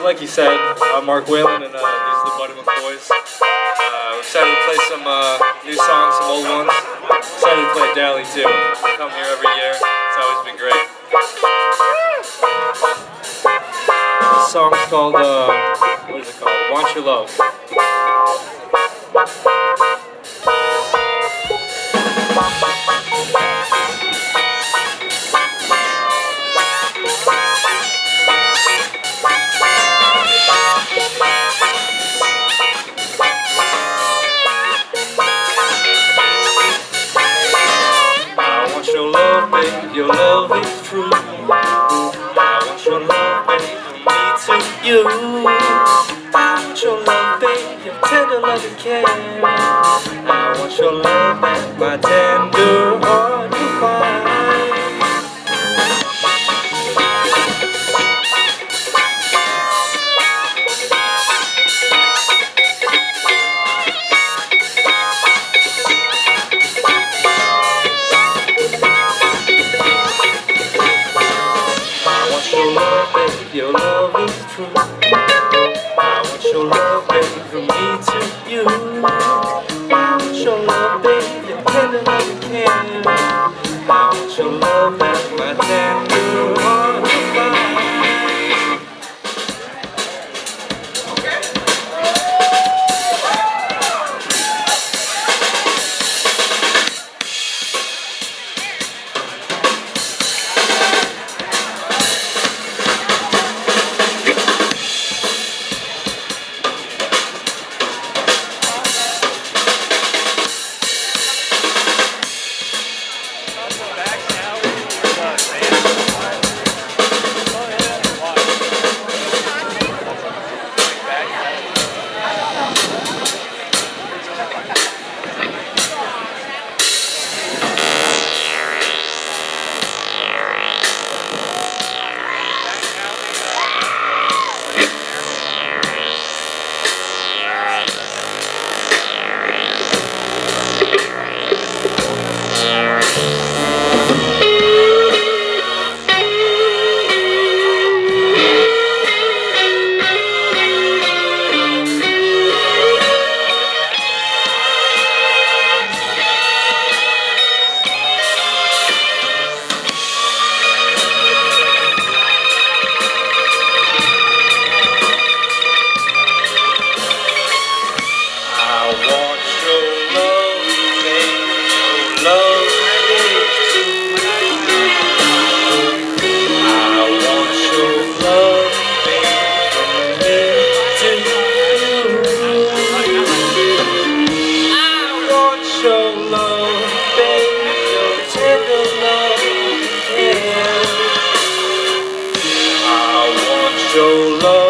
Like you said, I'm Mark Whalen, and these are the Buttermilk boys. We're excited to play some new songs, some old ones. Excited to play it daily too. Come here every year. It's always been great. This song's called, what is it called? Want Your Love. Your love is true. I want your love, babe, from me to you. I want your love, babe, your tender love and care. I want your love that my tender heart will find. Your love is true. I want your love, baby, from me to you. I want your love, baby, your tender love and care. I want your love that my tender heart will find. Your love.